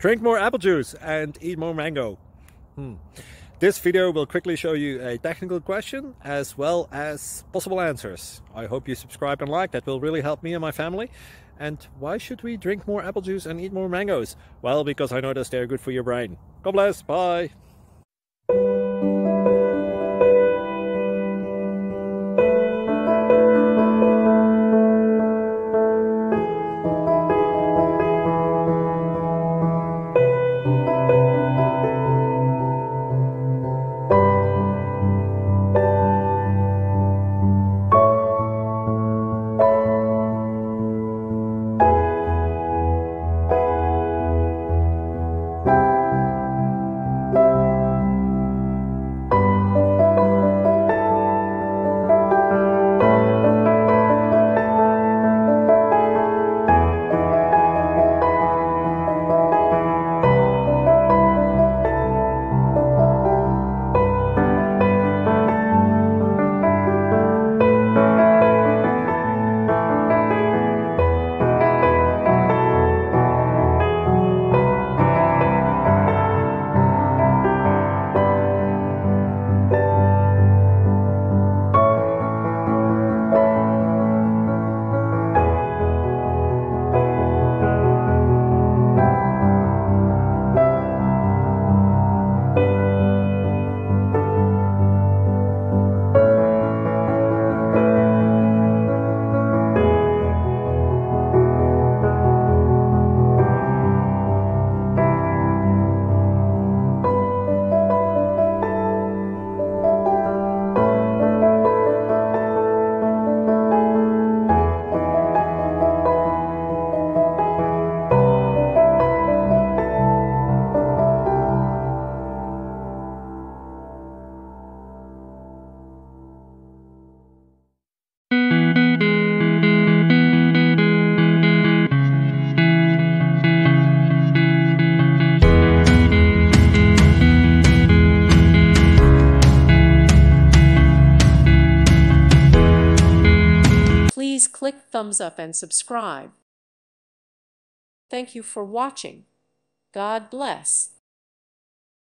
Drink more apple juice and eat more mango. This video will quickly show you a technical question as well as possible answers. I hope you subscribe and like, that will really help me and my family. And why should we drink more apple juice and eat more mangoes? Well, because I noticed they're good for your brain. God bless, bye! Please click thumbs up and subscribe. Thank you for watching. God bless.